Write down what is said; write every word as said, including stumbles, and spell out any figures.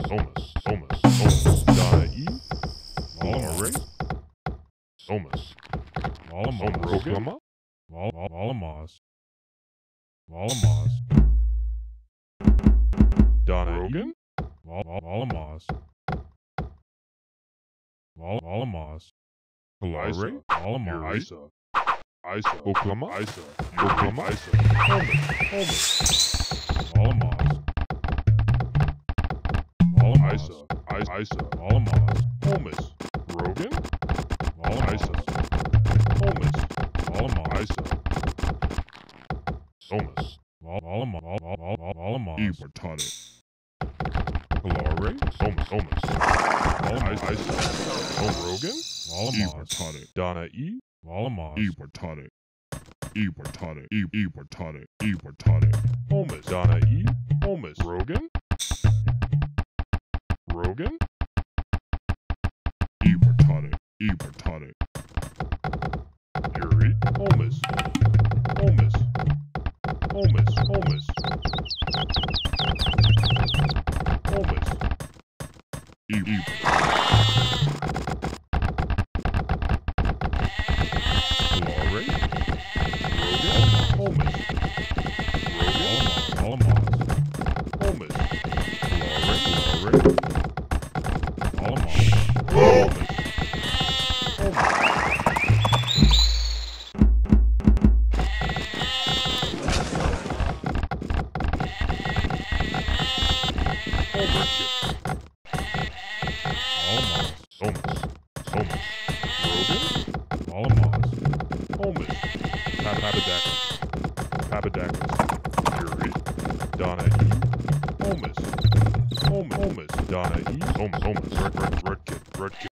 Somas, Somas, Somas, Donna E, Malare, Somas, Malam Roklama, Malamas, Malamas, Donna Rogan, Malamas, Malamas, Kalare, Malamas, Isa, Isa, Oklama, Isa, Oklama, Isa, Malamas, Malamas, Isa, Isa, Malamas, Holmes, Rogan, Malamas, Holmes, Malamas, Isa, Somas, Malamas, Ibertonic, Kalare, Somas, Somas, Malamas, Isa, Home Rogan, Malamas, Donna E, Malamas, Ibertonic, Ibertonic, Ibertonic, Ibertonic, Holmes, Donna E, Holmes, Rogan, Rogan, Ibertonic, Ibertonic, Yuri, Holmes, Holmes, Holmes, Holmes, Holmes, E, E, Lorry, Rogan, Holmes, Rogan, Malamas, Holmes, Lorry, Lorry, Malamas, Holmes, Somas, Somas, Rogan, Malamas, Holmes, Papadakis, Papadakis, Yuri, Donna E, Holmes, Holmes, Holmes, Donna E, Holmes, Holmes, Red, Red, Red Kid, Red Kid.